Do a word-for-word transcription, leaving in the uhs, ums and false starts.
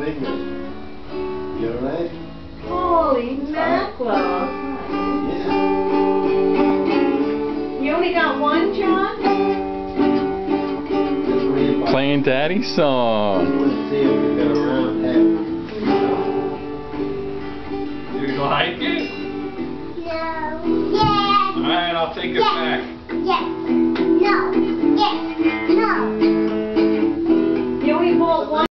finger. You alright? Holy mackerel. Yeah. You only got one, John? Playing Daddy's song. I want to see if we've got a round head. You like it? No. Yeah. Alright, I'll take it Yeah. back. Yes. No. Yes.